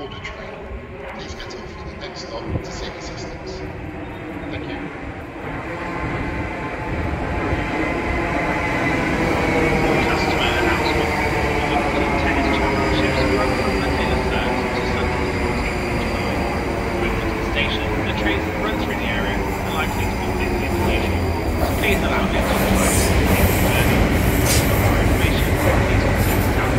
board a train, please get off at the next stop to seek assistance. Thank you. Customer announcement. The Wimbledon Tennis Championships run from Monday the 3rd to Sunday the 14th of July. Wimbledon Station, the trains that run through the area are likely to be busier than usual, so please allow it to drive the journey. For more information, please consider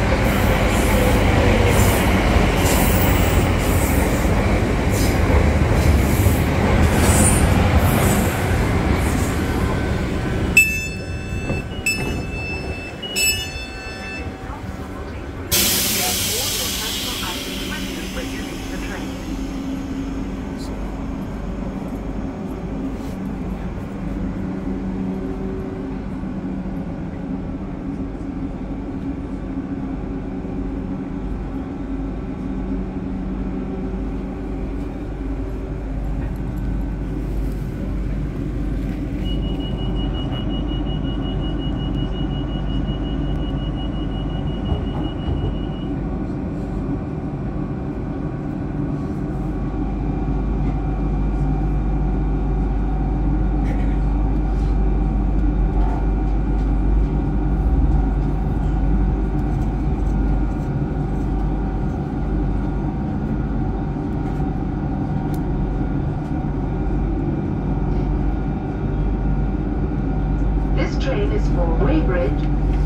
train is for Weybridge.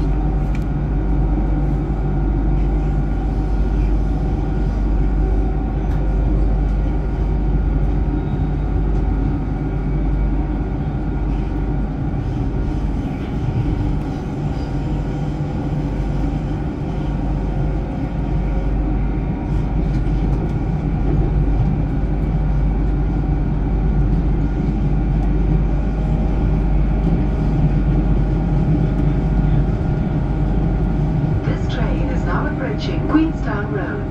Queenstown Road.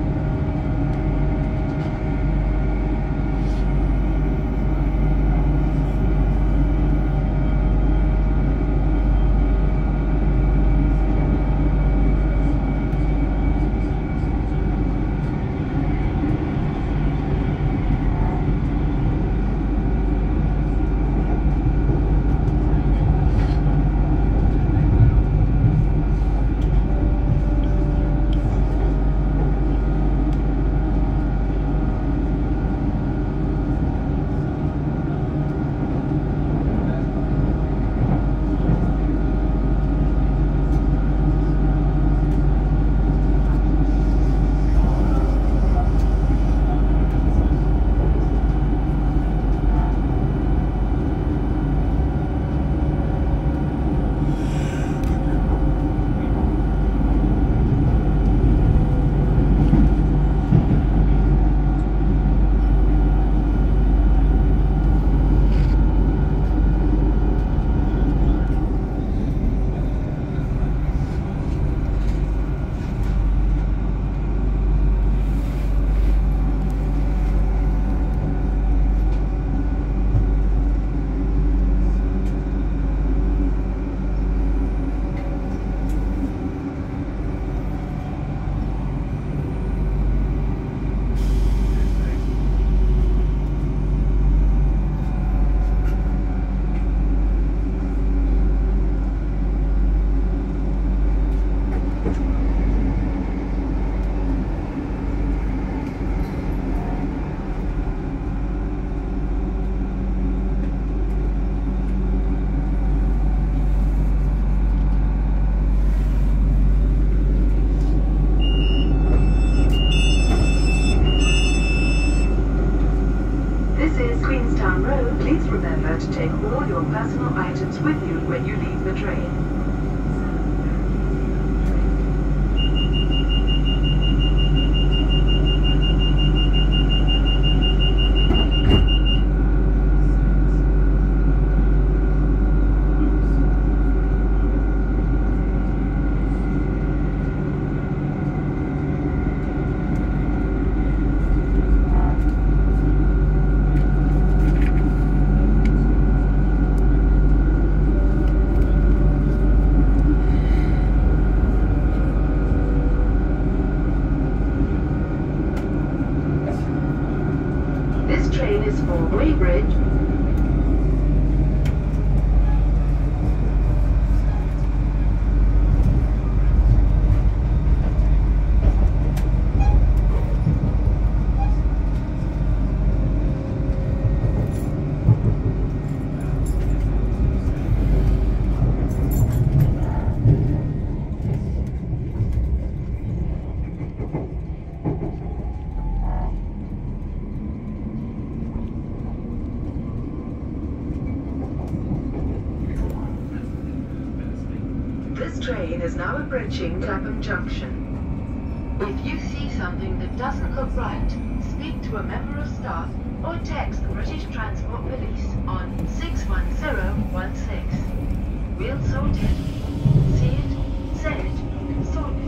Please remember to take all your personal items with you when you leave the train. train is for Weybridge. This train is now approaching Clapham Junction. If you see something that doesn't look right, speak to a member of staff or text the British Transport Police on 61016. We'll sort it. See it, say it, sort it.